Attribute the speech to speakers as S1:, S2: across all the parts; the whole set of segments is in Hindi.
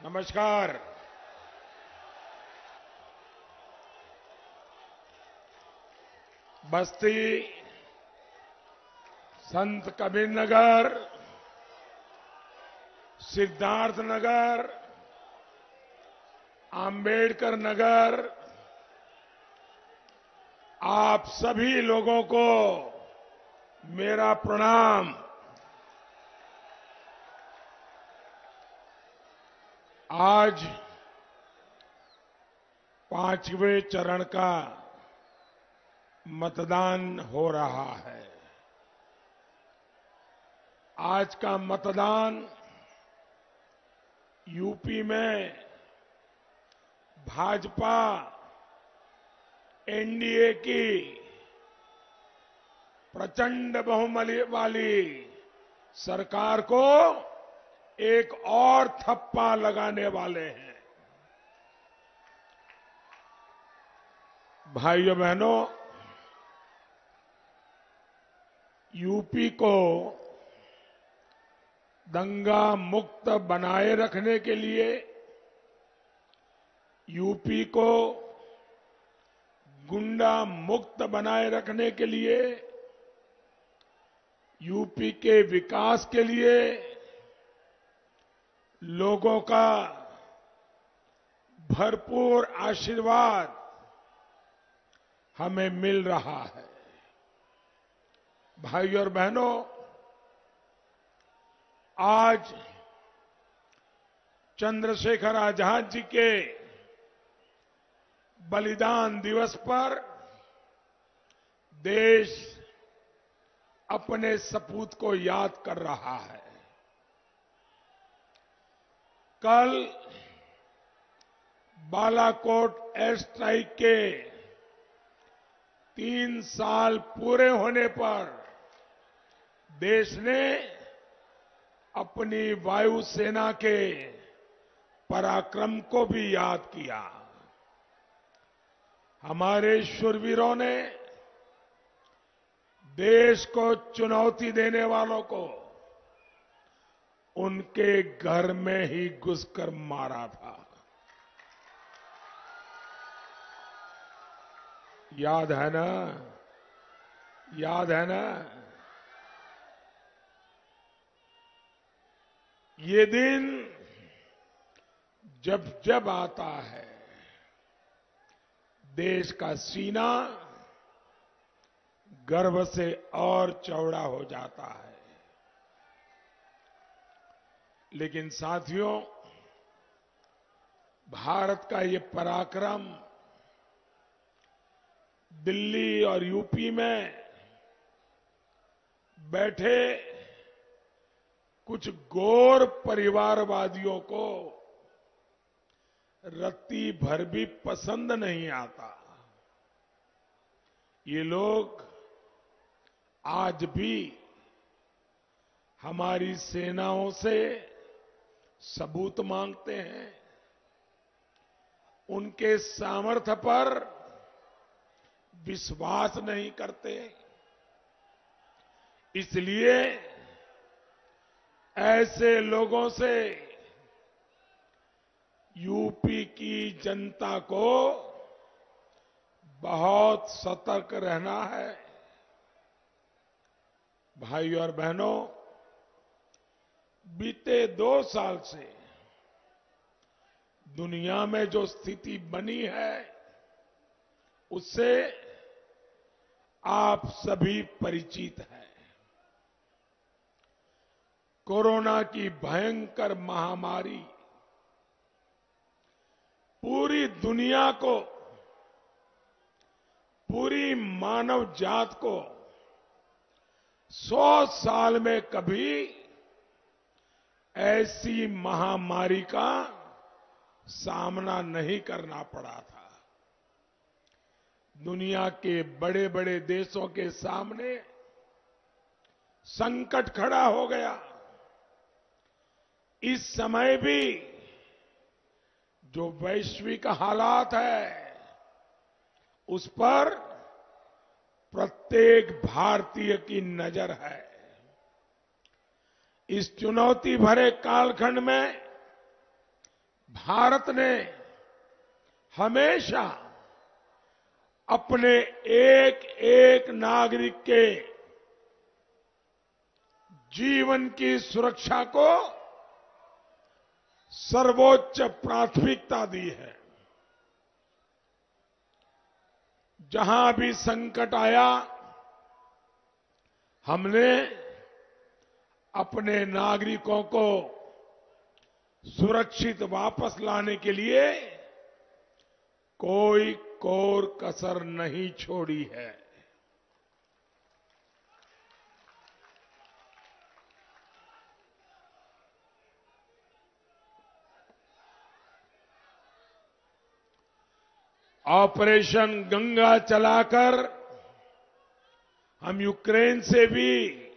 S1: नमस्कार। बस्ती, संत कबीर नगर, सिद्धार्थ नगर, आंबेडकर नगर, आप सभी लोगों को मेरा प्रणाम। आज 5वें चरण का मतदान हो रहा है। आज का मतदान यूपी में भाजपा एनडीए की प्रचंड बहुमत वाली सरकार को एक और थप्पा लगाने वाले हैं। भाइयों बहनों, यूपी को दंगा मुक्त बनाए रखने के लिए, यूपी को गुंडा मुक्त बनाए रखने के लिए, यूपी के विकास के लिए लोगों का भरपूर आशीर्वाद हमें मिल रहा है। भाइयों और बहनों, आज चंद्रशेखर आजाद जी के बलिदान दिवस पर देश अपने सपूत को याद कर रहा है। कल बालाकोट एयर स्ट्राइक के 3 साल पूरे होने पर देश ने अपनी वायुसेना के पराक्रम को भी याद किया। हमारे शूरवीरों ने देश को चुनौती देने वालों को उनके घर में ही घुसकर मारा था। याद है ना? याद है ना? ये दिन जब जब आता है, देश का सीना गर्व से और चौड़ा हो जाता है। लेकिन साथियों, भारत का ये पराक्रम दिल्ली और यूपी में बैठे कुछ गोर परिवारवादियों को रत्ती भर भी पसंद नहीं आता। ये लोग आज भी हमारी सेनाओं से सबूत मांगते हैं, उनके सामर्थ्य पर विश्वास नहीं करते। इसलिए ऐसे लोगों से यूपी की जनता को बहुत सतर्क रहना है। भाइयों और बहनों, बीते 2 साल से दुनिया में जो स्थिति बनी है उससे आप सभी परिचित हैं। कोरोना की भयंकर महामारी पूरी दुनिया को, पूरी मानव जात को 100 साल में कभी ऐसी महामारी का सामना नहीं करना पड़ा था। दुनिया के बड़े बड़े देशों के सामने संकट खड़ा हो गया। इस समय भी जो वैश्विक हालात है उस पर प्रत्येक भारतीय की नजर है। इस चुनौती भरे कालखंड में भारत ने हमेशा अपने एक एक नागरिक के जीवन की सुरक्षा को सर्वोच्च प्राथमिकता दी है। जहां भी संकट आया, हमने अपने नागरिकों को सुरक्षित वापस लाने के लिए कोई कोर कसर नहीं छोड़ी है। ऑपरेशन गंगा चलाकर हम यूक्रेन से भी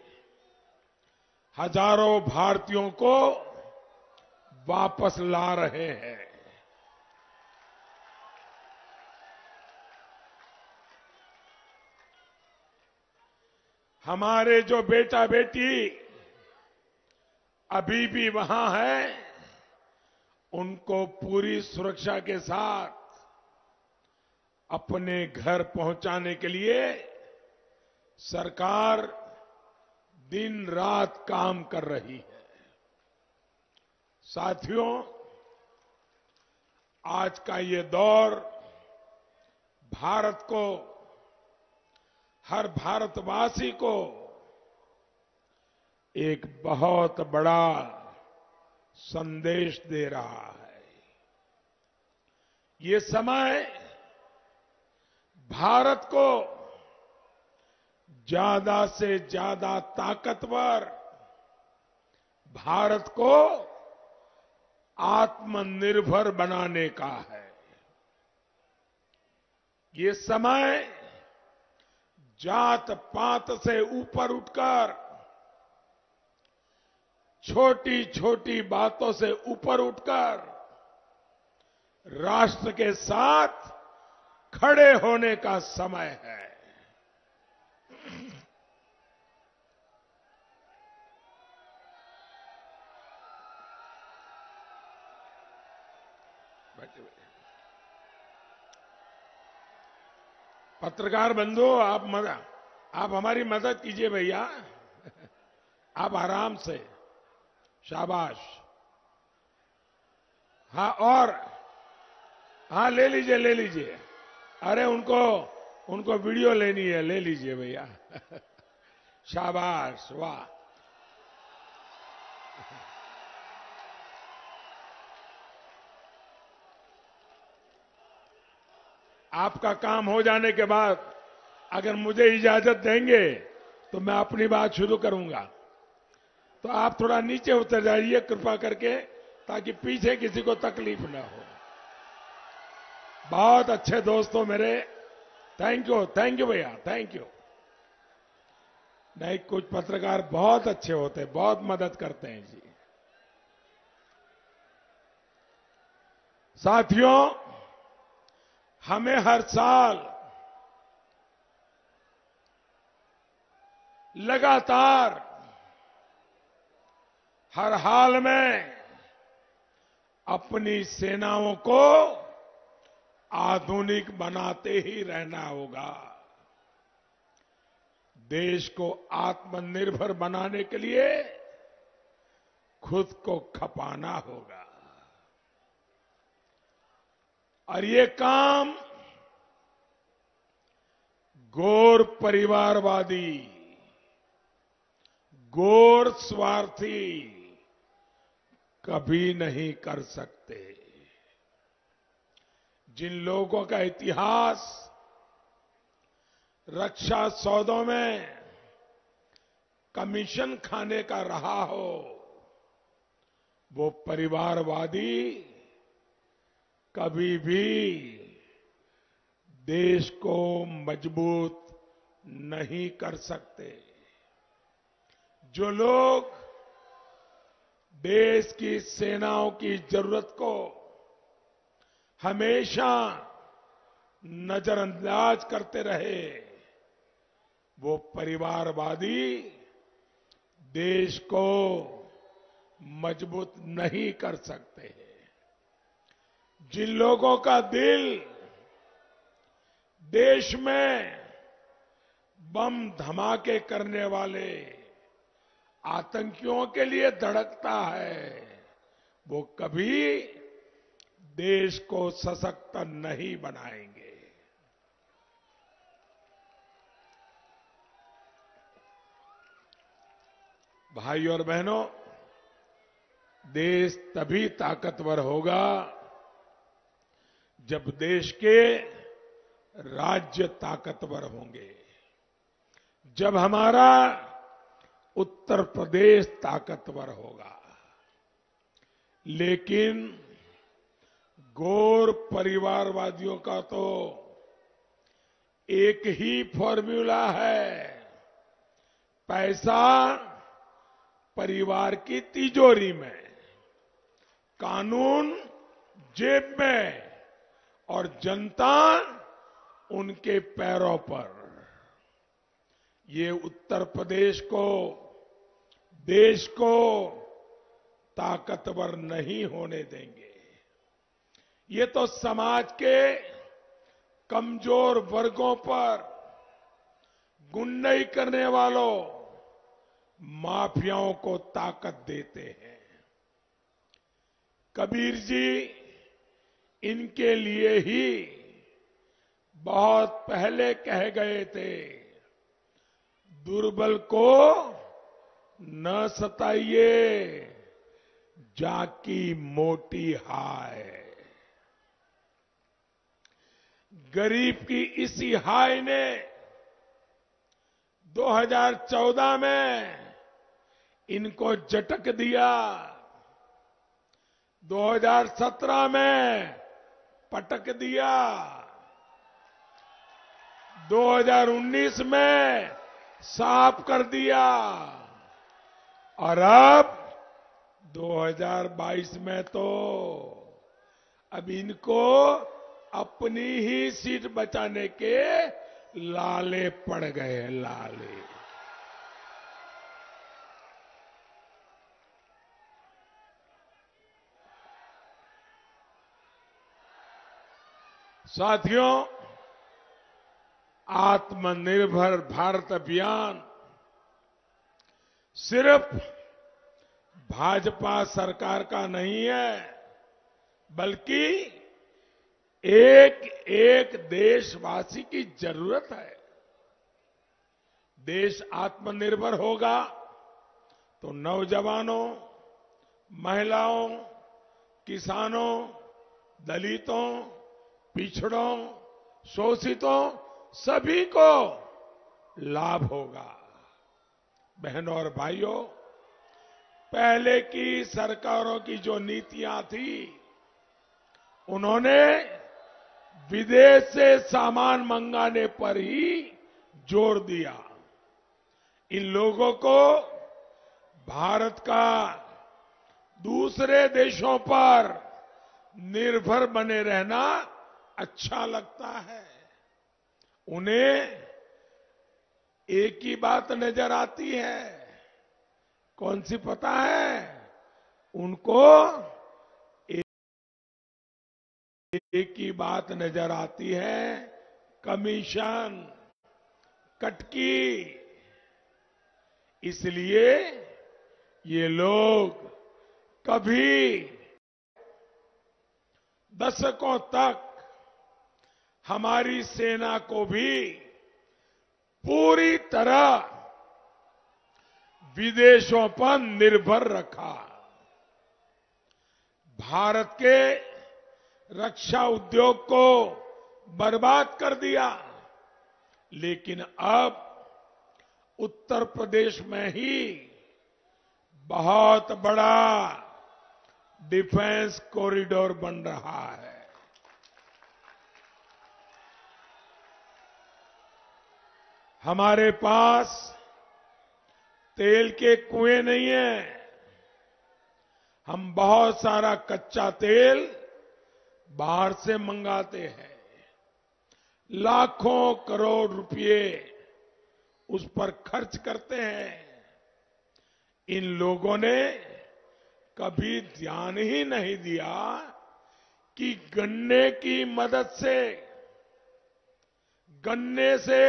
S1: हजारों भारतीयों को वापस ला रहे हैं। हमारे जो बेटा बेटी अभी भी वहां हैं, उनको पूरी सुरक्षा के साथ अपने घर पहुंचाने के लिए सरकार दिन रात काम कर रही है। साथियों, आज का ये दौर भारत को, हर भारतवासी को एक बहुत बड़ा संदेश दे रहा है। ये समय भारत को ज्यादा से ज्यादा ताकतवर, भारत को आत्मनिर्भर बनाने का है। ये समय जात पात से ऊपर उठकर, छोटी छोटी बातों से ऊपर उठकर राष्ट्र के साथ खड़े होने का समय है। पत्रकार बंधु, आप हमारी मदद कीजिए भैया। आप आराम से, शाबाश। हाँ, और हाँ, ले लीजिए ले लीजिए। अरे उनको वीडियो लेनी है, ले लीजिए भैया। शाबाश, वाह। आपका काम हो जाने के बाद अगर मुझे इजाजत देंगे तो मैं अपनी बात शुरू करूंगा। तो आप थोड़ा नीचे उतर जाइए कृपा करके, ताकि पीछे किसी को तकलीफ ना हो। बहुत अच्छे दोस्तों मेरे, थैंक यू भैया, थैंक यू। नहीं, कुछ पत्रकार बहुत अच्छे होते हैं, बहुत मदद करते हैं जी। साथियों, हमें हर साल लगातार, हर हाल में अपनी सेनाओं को आधुनिक बनाते ही रहना होगा। देश को आत्मनिर्भर बनाने के लिए खुद को खपाना होगा। और ये काम गैर परिवारवादी, गैर स्वार्थी कभी नहीं कर सकते। जिन लोगों का इतिहास रक्षा सौदों में कमीशन खाने का रहा हो, वो परिवारवादी कभी भी देश को मजबूत नहीं कर सकते। जो लोग देश की सेनाओं की जरूरत को हमेशा नजरअंदाज करते रहे, वो परिवारवादी देश को मजबूत नहीं कर सकते। जिन लोगों का दिल देश में बम धमाके करने वाले आतंकियों के लिए धड़कता है, वो कभी देश को सशक्त नहीं बनाएंगे। भाई और बहनों, देश तभी ताकतवर होगा जब देश के राज्य ताकतवर होंगे, जब हमारा उत्तर प्रदेश ताकतवर होगा। लेकिन गौर परिवारवादियों का तो एक ही फॉर्मूला है, पैसा परिवार की तिजोरी में, कानून जेब में और जनता उनके पैरों पर। ये उत्तर प्रदेश को, देश को ताकतवर नहीं होने देंगे। ये तो समाज के कमजोर वर्गों पर गुंडाई करने वालों, माफियाओं को ताकत देते हैं। कबीर जी इनके लिए ही बहुत पहले कह गए थे, दुर्बल को न सताइए, जाकी मोटी हाय। गरीब की इसी हाय ने 2014 में इनको झटक दिया, 2017 में पटक दिया, 2019 में साफ कर दिया और अब 2022 में तो अब इनको अपनी ही सीट बचाने के लाले पड़ गए, लाले। साथियों, आत्मनिर्भर भारत अभियान सिर्फ भाजपा सरकार का नहीं है, बल्कि एक एक देशवासी की जरूरत है। देश आत्मनिर्भर होगा तो नौजवानों, महिलाओं, किसानों, दलितों, पिछड़ों, शोषितों सभी को लाभ होगा। बहनों और भाइयों, पहले की सरकारों की जो नीतियां थी, उन्होंने विदेश से सामान मंगाने पर ही जोर दिया। इन लोगों को भारत का दूसरे देशों पर निर्भर बने रहना अच्छा लगता है। उन्हें एक ही बात नजर आती है, कौन सी पता है? उनको एक ही बात नजर आती है, कमीशन, कटकी। इसलिए ये लोग कभी दशकों तक हमारी सेना को भी पूरी तरह विदेशों पर निर्भर रखा। भारत के रक्षा उद्योग को बर्बाद कर दिया। लेकिन अब उत्तर प्रदेश में ही बहुत बड़ा डिफेंस कॉरिडोर बन रहा है। हमारे पास तेल के कुएं नहीं है। हम बहुत सारा कच्चा तेल बाहर से मंगाते हैं। लाखों करोड़ रुपए उस पर खर्च करते हैं। इन लोगों ने कभी ध्यान ही नहीं दिया कि गन्ने की मदद गन्ने से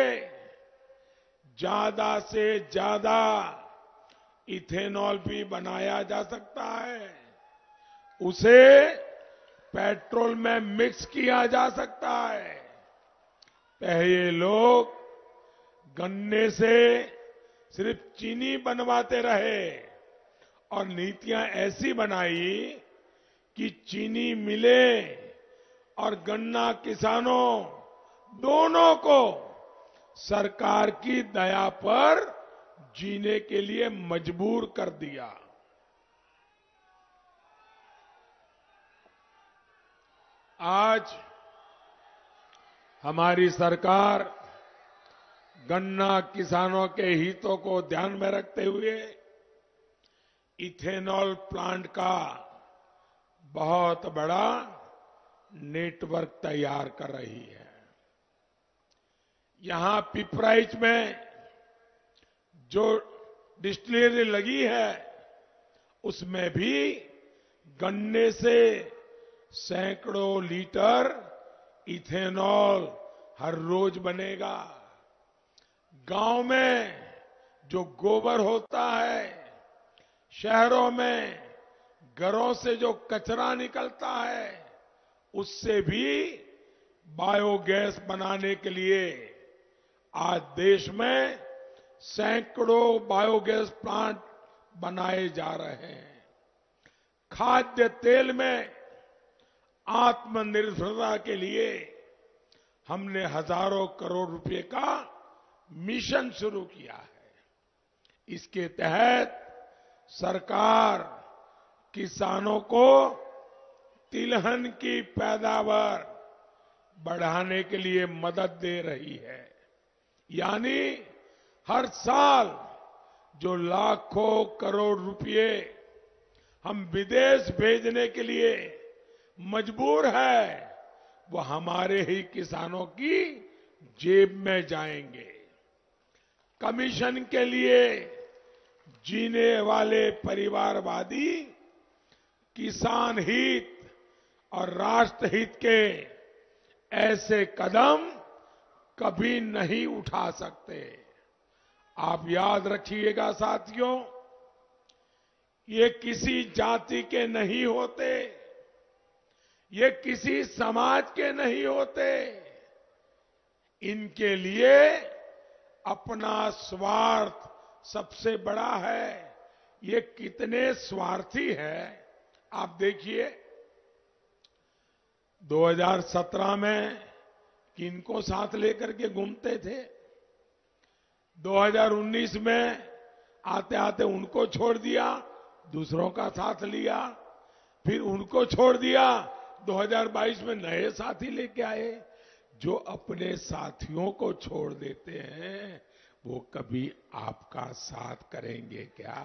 S1: ज्यादा इथेनॉल भी बनाया जा सकता है। उसे पेट्रोल में मिक्स किया जा सकता है। पहले लोग गन्ने से सिर्फ चीनी बनवाते रहे और नीतियां ऐसी बनाई कि चीनी मिले और गन्ना किसानों दोनों को सरकार की दया पर जीने के लिए मजबूर कर दिया। आज हमारी सरकार गन्ना किसानों के हितों को ध्यान में रखते हुए इथेनॉल प्लांट का बहुत बड़ा नेटवर्क तैयार कर रही है। यहां पिपराइच में जो डिस्टिलरी लगी है उसमें भी गन्ने से सैकड़ों लीटर इथेनॉल हर रोज बनेगा। गांव में जो गोबर होता है, शहरों में घरों से जो कचरा निकलता है, उससे भी बायोगैस बनाने के लिए आज देश में सैकड़ों बायोगैस प्लांट बनाए जा रहे हैं। खाद्य तेल में आत्मनिर्भरता के लिए हमने हजारों करोड़ रुपए का मिशन शुरू किया है। इसके तहत सरकार किसानों को तिलहन की पैदावार बढ़ाने के लिए मदद दे रही है। यानी हर साल जो लाखों करोड़ रुपए हम विदेश भेजने के लिए मजबूर है, वो हमारे ही किसानों की जेब में जाएंगे। कमीशन के लिए जीने वाले परिवारवादी किसान हित और राष्ट्र हित के ऐसे कदम कभी नहीं उठा सकते। आप याद रखिएगा साथियों, ये किसी जाति के नहीं होते, ये किसी समाज के नहीं होते। इनके लिए अपना स्वार्थ सबसे बड़ा है। ये कितने स्वार्थी हैं आप देखिए। 2017 में किनको साथ लेकर के घूमते थे, 2019 में आते आते उनको छोड़ दिया, दूसरों का साथ लिया, फिर उनको छोड़ दिया, 2022 में नए साथी लेके आए। जो अपने साथियों को छोड़ देते हैं वो कभी आपका साथ करेंगे क्या?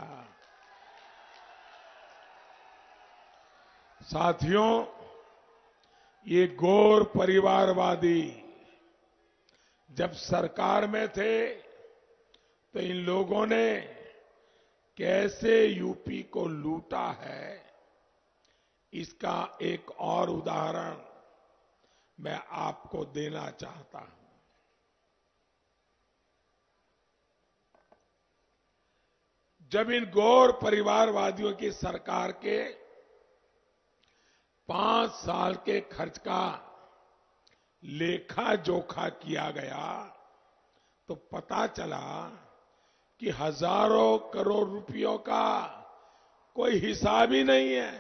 S1: साथियों, ये गौर परिवारवादी जब सरकार में थे तो इन लोगों ने कैसे यूपी को लूटा है, इसका एक और उदाहरण मैं आपको देना चाहता हूं। जब इन गौर परिवारवादियों की सरकार के 5 साल के खर्च का लेखा जोखा किया गया तो पता चला कि हजारों करोड़ रुपयों का कोई हिसाब ही नहीं है।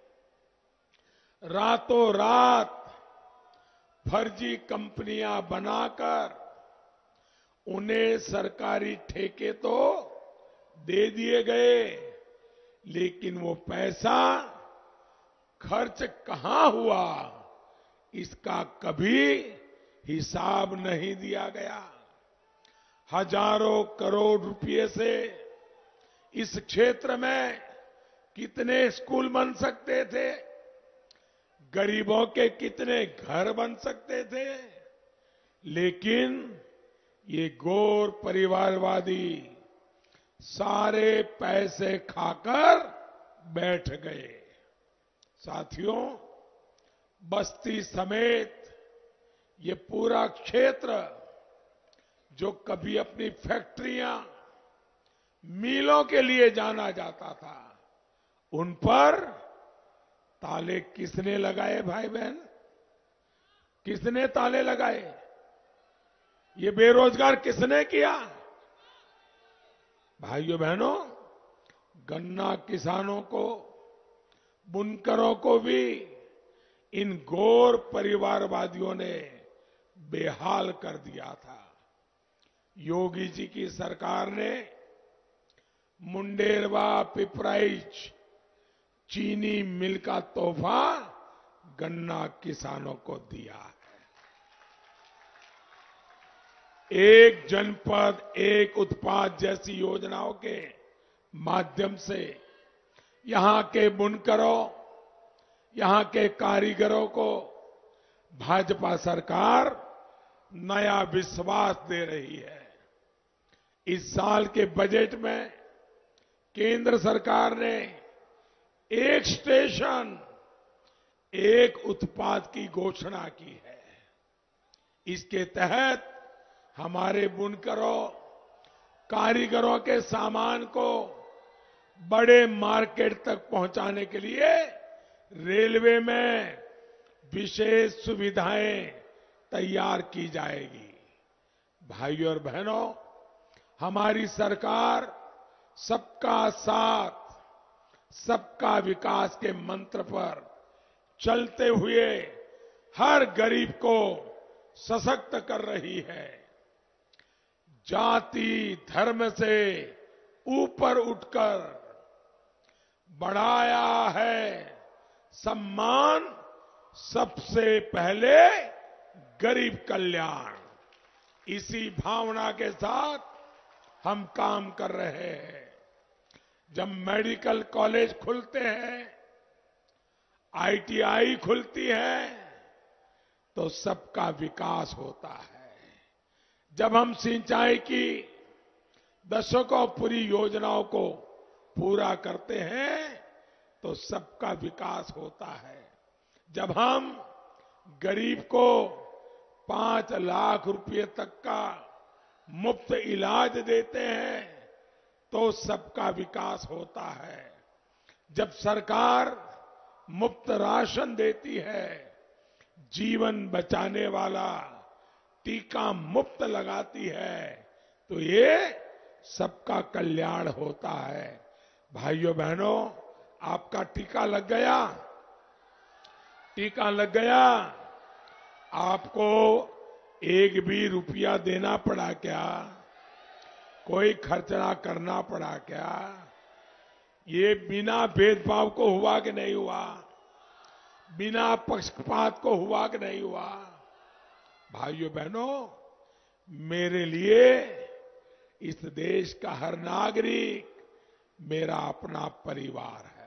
S1: रातों रात फर्जी कंपनियां बनाकर उन्हें सरकारी ठेके तो दे दिए गए, लेकिन वो पैसा खर्च कहां हुआ इसका कभी हिसाब नहीं दिया गया। हजारों करोड़ रुपए से इस क्षेत्र में कितने स्कूल बन सकते थे, गरीबों के कितने घर बन सकते थे, लेकिन ये गौर परिवारवादी सारे पैसे खाकर बैठ गए। साथियों, बस्ती समेत ये पूरा क्षेत्र जो कभी अपनी फैक्ट्रियां, मिलों के लिए जाना जाता था, उन पर ताले किसने लगाए भाई बहन? किसने ताले लगाए? ये बेरोजगार किसने किया? भाइयों बहनों, गन्ना किसानों को, बुनकरों को भी इन घोर परिवारवादियों ने बेहाल कर दिया था। योगी जी की सरकार ने मुंडेरवा पिपराइच चीनी मिल का तोहफा गन्ना किसानों को दिया है। एक जनपद एक उत्पाद जैसी योजनाओं के माध्यम से यहां के बुनकरों, यहां के कारीगरों को भाजपा सरकार नया विश्वास दे रही है। इस साल के बजट में केंद्र सरकार ने एक स्टेशन एक उत्पाद की घोषणा की है। इसके तहत हमारे बुनकरों, कारीगरों के सामान को बड़े मार्केट तक पहुंचाने के लिए रेलवे में विशेष सुविधाएं तैयार की जाएगी। भाइयों और बहनों, हमारी सरकार सबका साथ, सबका विकास के मंत्र पर चलते हुए हर गरीब को सशक्त कर रही है। जाति धर्म से ऊपर उठकर बढ़ाया है सम्मान, सबसे पहले गरीब कल्याण। इसी भावना के साथ हम काम कर रहे हैं। जब मेडिकल कॉलेज खुलते हैं, आईटीआई खुलती है, तो सबका विकास होता है। जब हम सिंचाई की दशकों पूरी योजनाओं को पूरा करते हैं, तो सबका विकास होता है। जब हम गरीब को 5 लाख रुपए तक का मुफ्त इलाज देते हैं, तो सबका विकास होता है। जब सरकार मुफ्त राशन देती है, जीवन बचाने वाला टीका मुफ्त लगाती है, तो ये सबका कल्याण होता है। भाइयों बहनों, आपका टीका लग गया? टीका लग गया? आपको एक भी रुपया देना पड़ा क्या? कोई खर्चना करना पड़ा क्या? ये बिना भेदभाव को हुआ कि नहीं हुआ? बिना पक्षपात को हुआ कि नहीं हुआ? भाइयों बहनों, मेरे लिए इस देश का हर नागरिक मेरा अपना परिवार है।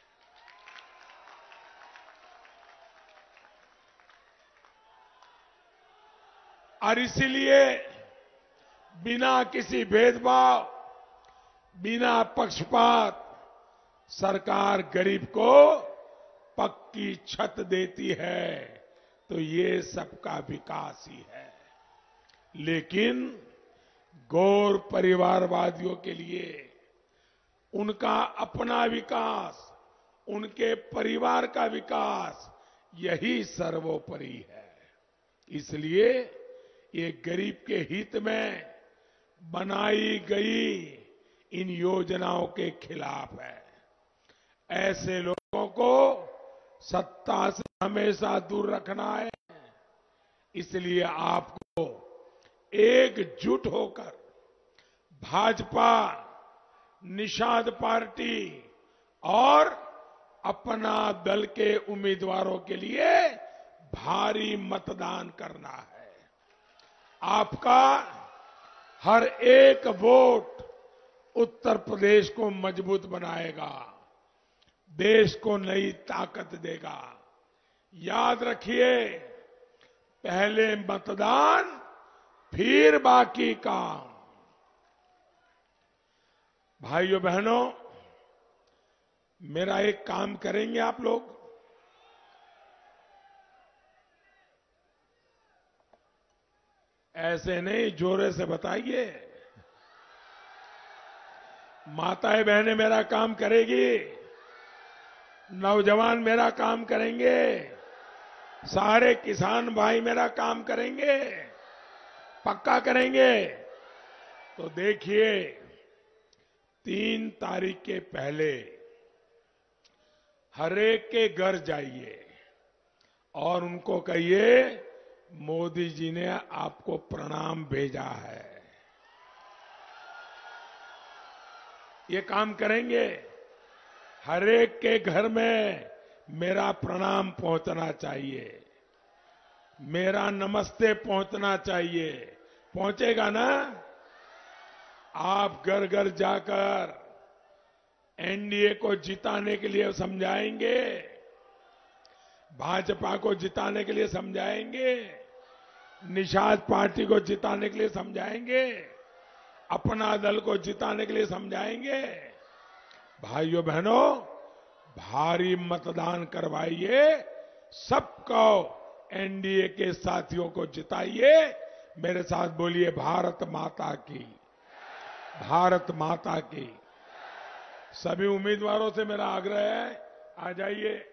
S1: और इसीलिए बिना किसी भेदभाव, बिना पक्षपात सरकार गरीब को पक्की छत देती है, तो ये सबका विकास ही है। लेकिन गौर परिवारवादियों के लिए उनका अपना विकास, उनके परिवार का विकास, यही सर्वोपरि है। इसलिए ये गरीब के हित में बनाई गई इन योजनाओं के खिलाफ है। ऐसे लोगों को सत्ता से हमेशा दूर रखना है। इसलिए आपको एकजुट होकर भाजपा, निषाद पार्टी और अपना दल के उम्मीदवारों के लिए भारी मतदान करना है। आपका हर एक वोट उत्तर प्रदेश को मजबूत बनाएगा, देश को नई ताकत देगा। याद रखिए, पहले मतदान, फिर बाकी काम। भाइयों बहनों, मेरा एक काम करेंगे आप लोग? ऐसे नहीं, जोरे से बताइए। माताएं बहनें मेरा काम करेगी, नौजवान मेरा काम करेंगे, सारे किसान भाई मेरा काम करेंगे, पक्का करेंगे। तो देखिए, 3 तारीख के पहले हर एक के घर जाइए और उनको कहिए मोदी जी ने आपको प्रणाम भेजा है। ये काम करेंगे। हर एक के घर में मेरा प्रणाम पहुंचना चाहिए, मेरा नमस्ते पहुंचना चाहिए। पहुंचेगा ना? आप घर घर जाकर एनडीए को जिताने के लिए समझाएंगे, भाजपा को जिताने के लिए समझाएंगे, निषाद पार्टी को जिताने के लिए समझाएंगे, अपना दल को जिताने के लिए समझाएंगे। भाइयों बहनों, भारी मतदान करवाइए, सबको एनडीए के साथियों को जिताइए। मेरे साथ बोलिए, भारत माता की, भारत माता की। सभी उम्मीदवारों से मेरा आग्रह है, आ जाइए।